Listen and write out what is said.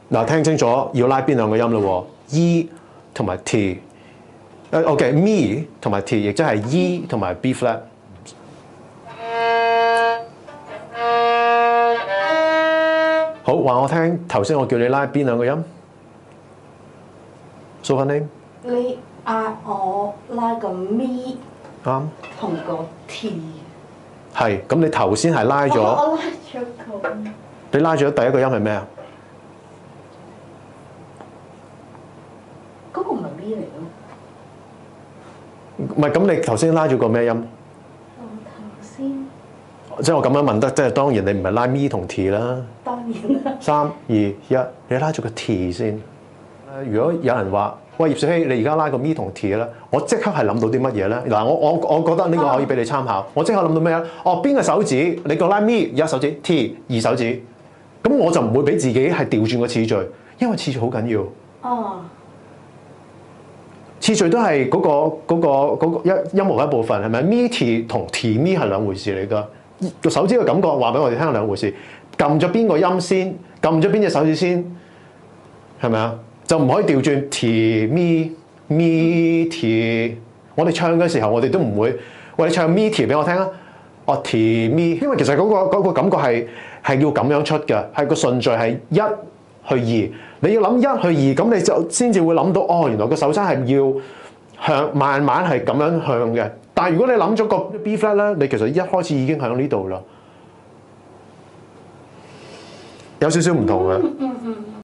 嗱，聽清楚要拉邊兩個音咯喎 ，E 同埋 T。OK， Me 同埋 T， 亦即係 E 同埋 B flat。好，話我聽，頭先我叫你拉邊兩個音 ？So her name？ 你嗌我拉個咪啱。 同個 T。 係，咁你頭先係拉咗。 我拉咗個。 你拉咗第一個音係咩啊？ 嗰個唔係咪嚟咯？ 唔係，咁你頭先拉咗個咩音？ 我頭先。 即係我咁樣問得，即係當然你唔係拉咪同 T 啦。 當然啦。 3、2、1，你拉咗個 T 先。如果有人話，喂，葉小希，你而家拉個咪同 T 啦，我即刻係諗到啲乜嘢咧？嗱，我覺得呢個可以俾你參考。我即刻諗到咩咧？哦，邊個手指？你個拉咪一手指 ，T 二手指。咁我就唔會俾自己係調轉個次序，因為次序好緊要。 哦。 次序都係嗰個音樂嘅一部分，係咪？咪 T 同 T 咪係兩回事嚟㗎。個手指嘅感覺話俾我哋聽係兩回事。撳咗邊個音先？撳咗邊隻手指先？係咪啊？就唔可以調轉 T 咪 T。我哋唱嘅時候，我哋都唔會，喂，你唱咪 T 俾我聽啊！哦 T 咪，因為其實嗰個感覺係要咁樣出嘅，係個順序係1去2。你要諗1去2，咁你就先至會諗到，哦，原來個手踭係要向慢慢係咁樣向嘅。但係如果你諗咗個 B flat 咧，你其實一開始已經喺呢度啦，有少少唔同嘅。